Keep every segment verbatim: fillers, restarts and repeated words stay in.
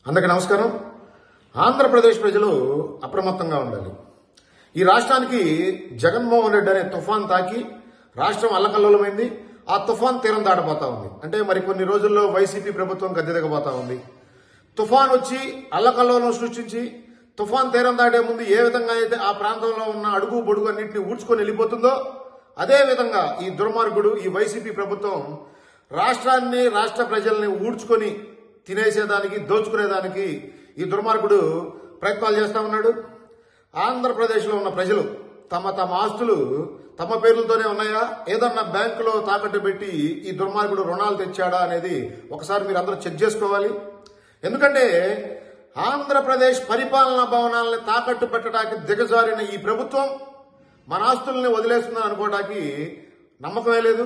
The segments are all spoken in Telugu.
అందరికీ నమస్కారం. ఆంధ్రప్రదేశ్ ప్రజలు అప్రమత్తంగా ఉండాలి. ఈ రాష్ట్రానికి జగన్మోహన్ రెడ్డి అనే తుఫాన్ తాకి రాష్ట్రం అల్లకల్లోలమైంది. ఆ తుఫాన్ తీరం దాటబోతా ఉంది. అంటే మరి కొన్ని రోజుల్లో వైసీపీ ప్రభుత్వం గద్దెదిగబోతా ఉంది. తుఫాన్ వచ్చి అల్లకల్లోలం సృష్టించి తుఫాన్ తీరం దాటే ముందు ఏ విధంగా అయితే ఆ ప్రాంతంలో ఉన్న అడుగు బొడుగు అన్నింటినీ ఊడ్చుకొని వెళ్ళిపోతుందో అదే విధంగా ఈ దుర్మార్గుడు ఈ వైసీపీ ప్రభుత్వం రాష్ట్రాన్ని రాష్ట్ర ప్రజల్ని ఊడ్చుకొని తినేసేదానికి దోచుకునేదానికి ఈ దుర్మార్గుడు ప్రయత్నాలు చేస్తా ఉన్నాడు. ఆంధ్రప్రదేశ్లో ఉన్న ప్రజలు తమ తమ ఆస్తులు తమ పేర్లతోనే ఉన్నాయా, ఏదన్నా బ్యాంకులో తాకట్టు పెట్టి ఈ దుర్మార్గుడు రుణాలు తెచ్చాడా అనేది ఒకసారి మీరు అందరూ చెక్ చేసుకోవాలి. ఎందుకంటే ఆంధ్రప్రదేశ్ పరిపాలనా భవనాలని తాకట్టు పెట్టడానికి దిగజారిన ఈ ప్రభుత్వం మన ఆస్తుల్ని వదిలేస్తుందని అనుకోవడానికి నమ్మకమే లేదు.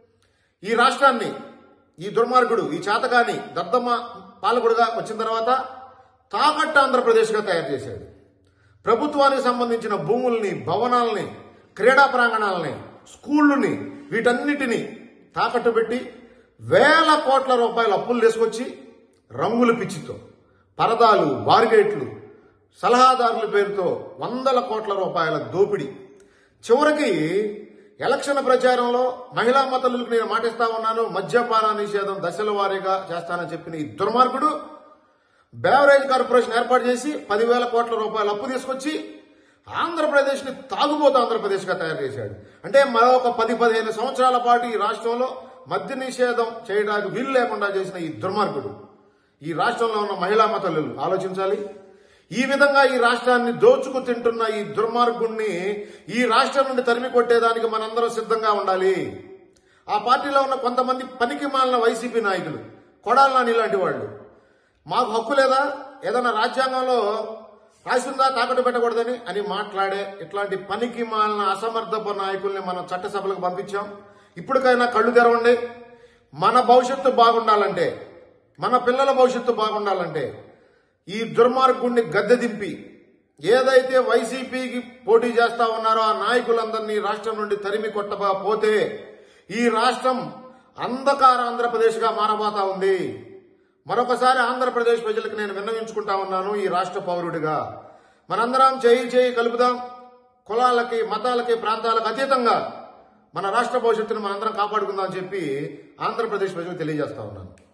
ఈ రాష్ట్రాన్ని ఈ దుర్మార్గుడు ఈ చేతకాని దద్దమ్మ పాలకుడుగా వచ్చిన తర్వాత తాకట్టు ఆంధ్రప్రదేశ్గా తయారు చేశాడు. ప్రభుత్వానికి సంబంధించిన భూముల్ని, భవనాలని, క్రీడా ప్రాంగణాలని, స్కూళ్ళని వీటన్నిటినీ తాకట్టు పెట్టి వేల కోట్ల రూపాయల అప్పులు తీసుకొచ్చి రంగుల పిచ్చితో పరదాలు, బార్గేట్లు, సలహాదారుల పేరుతో వందల కోట్ల రూపాయల దోపిడీ. చివరికి ఎలక్షన్ ప్రచారంలో మహిళా మతలకు నేను మాటిస్తా ఉన్నాను, మద్యపాన నిషేధం దశల వారీగా చేస్తానని చెప్పిన ఈ దుర్మార్గుడు బేవరేజ్ కార్పొరేషన్ ఏర్పాటు చేసి పదివేల కోట్ల రూపాయలు అప్పు తీసుకొచ్చి ఆంధ్రప్రదేశ్ ని తాగుబోతు ఆంధ్రప్రదేశ్ గా తయారు చేశాడు. అంటే మరొక పది పదిహేను సంవత్సరాల పాటు ఈ రాష్ట్రంలో మద్య నిషేధం చేయడానికి వీలు లేకుండా చేసిన ఈ దుర్మార్గుడు ఈ రాష్ట్రంలో ఉన్న మహిళా మతలు ఆలోచించాలి. ఈ విధంగా ఈ రాష్ట్రాన్ని దోచుకు తింటున్న ఈ దుర్మార్గుణ్ణి ఈ రాష్ట్రం నుండి తరిమి కొట్టేదానికి మనందరం సిద్ధంగా ఉండాలి. ఆ పార్టీలో ఉన్న కొంతమంది పనికి మాలిన వైసీపీ నాయకులు, కొడాలి నాని లాంటి వాళ్ళు, మాకు హక్కు లేదా, ఏదైనా రాజ్యాంగంలో రాసిందా తాకట్టు పెట్టకూడదని అని మాట్లాడే ఇట్లాంటి పనికి మాలిన అసమర్థపు నాయకుల్ని మనం చట్టసభలకు పంపించాం. ఇప్పటికైనా కళ్ళు తెరవండి. మన భవిష్యత్తు బాగుండాలంటే, మన పిల్లల భవిష్యత్తు బాగుండాలంటే ఈ దుర్మార్గుణ్ణి గద్దె దింపి ఏదైతే వైసీపీకి పోటీ చేస్తా ఉన్నారో ఆ నాయకులందరినీ రాష్ట్రం నుండి తరిమి కొట్టకపోతే ఈ రాష్ట్రం అంధకార ఆంధ్రప్రదేశ్గా మారబోతా ఉంది. మరొకసారి ఆంధ్రప్రదేశ్ ప్రజలకు నేను విన్నవించుకుంటా ఉన్నాను, ఈ రాష్ట్ర పౌరుడిగా మనందరం చేయి చేయి కలుపుదాం. కులాలకి, మతాలకి, ప్రాంతాలకు అతీతంగా మన రాష్ట్ర భవిష్యత్తును మనందరం కాపాడుకుందాం అని చెప్పి ఆంధ్రప్రదేశ్ ప్రజలకు తెలియజేస్తా ఉన్నాను.